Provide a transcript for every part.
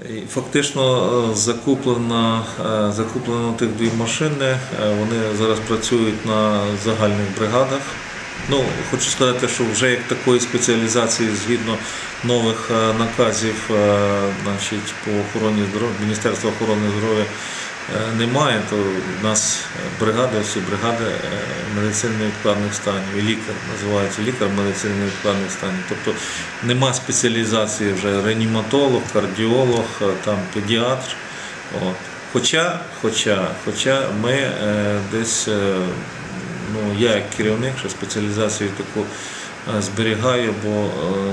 І фактично закуплено тих дві машини, вони зараз працюють на загальних бригадах. Ну, хочу сказати, що вже як такої спеціалізації згідно нових наказів по охороні здоров'я, Міністерства охорони здоров'я немає, то в нас бригади, всі бригади медицинно-невідкладних станів, і лікар називається лікар медицинно-невідкладних станів. Тобто нема спеціалізації вже реаніматолог, кардіолог, там, педіатр. От. Хоча ми десь, я як керівник ще спеціалізацію таку зберігаю, бо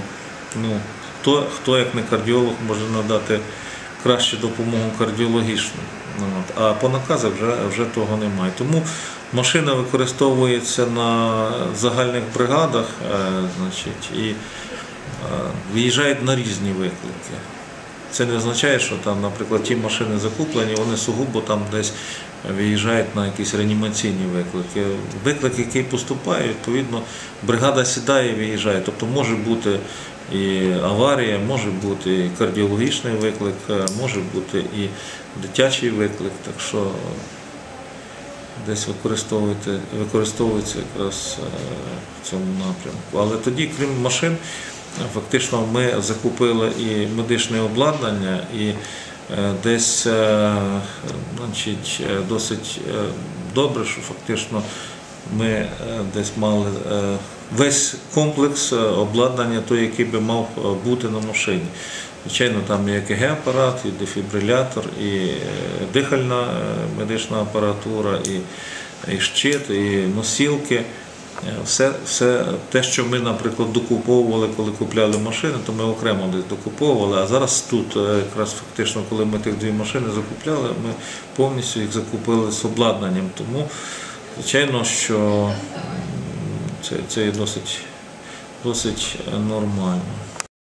хто як не кардіолог може надати кращу допомогу кардіологічну. А по наказах вже того немає. Тому машина використовується на загальних бригадах і виїжджають на різні виклики. Це не означає, що там, наприклад, ті машини закуплені, вони сугубо там десь виїжджають на якісь реанімаційні виклики. Виклик, який поступає, відповідно, бригада сідає і виїжджає. Тобто може бути і аварія, може бути і кардіологічний виклик, може бути і дитячий виклик, так що десь використовується якраз в цьому напрямку. Але тоді, крім машин, фактично ми закупили і медичне обладнання, і десь досить добре, що фактично ми десь мали весь комплекс обладнання, той, який би мав бути на машині. Звичайно, там і ЕКГ-апарат, і дефібрилятор, і дихальна медична апаратура, і щит, і носілки. Все те, що ми, наприклад, докуповували, коли купляли машини, то ми окремо десь докуповували, а зараз тут, якраз фактично, коли ми тих дві машини закупляли, ми повністю їх закупили з обладнанням. Тому, звичайно, що це є досить нормально.